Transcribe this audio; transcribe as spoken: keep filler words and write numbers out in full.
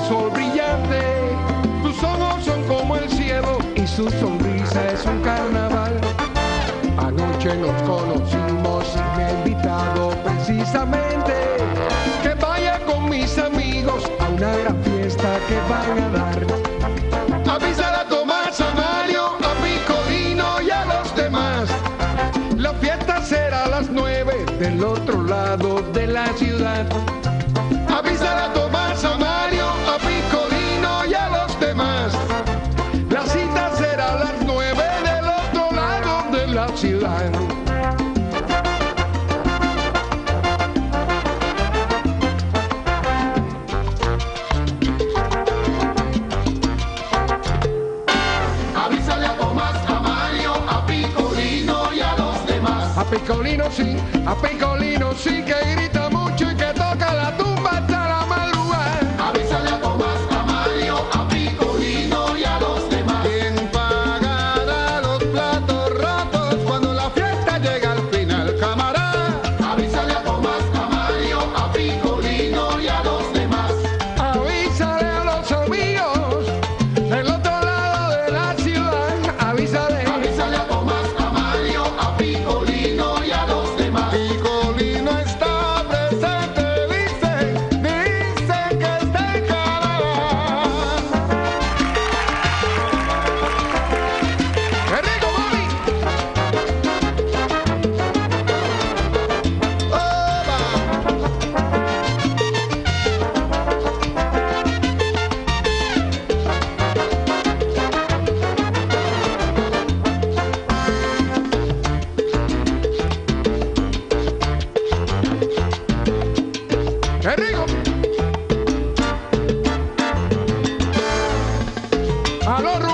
sol brillante, tus ojos son como el cielo y su sonrisa es un carnaval. Anoche nos conocimos y me he invitado precisamente que vaya con mis amigos a una gran fiesta que van a dar. Avísale a Tomás, a Mario, a Picolino y a los demás. La fiesta será a las nueve del otro lado de la ciudad. Avísale a Tomás, a Mario, a Picolino y a los demás. La cita será a las nueve del otro lado de la ciudad. Avísale a Tomás, a Mario, a Picolino y a los demás. A Picolino sí, a Picolino sí, que grita mucho y que toca la tumba hasta la madrugada. Avísale a Tomás, a Mario, a Picolino y a los demás. ¿Quién pagará los platos rotos cuando la fiesta llega al final, camarada? Avísale a Tomás, a Mario, a Picolino y a los demás. Avísale a los amigos del otro lado de la ciudad. Avísale. Avísale a Tomás, a Mario, a Picolino y a los demás. Picolino está presente, dice, dice que está en Canadá. ¡Qué rico, mami! ¡Qué rico! A los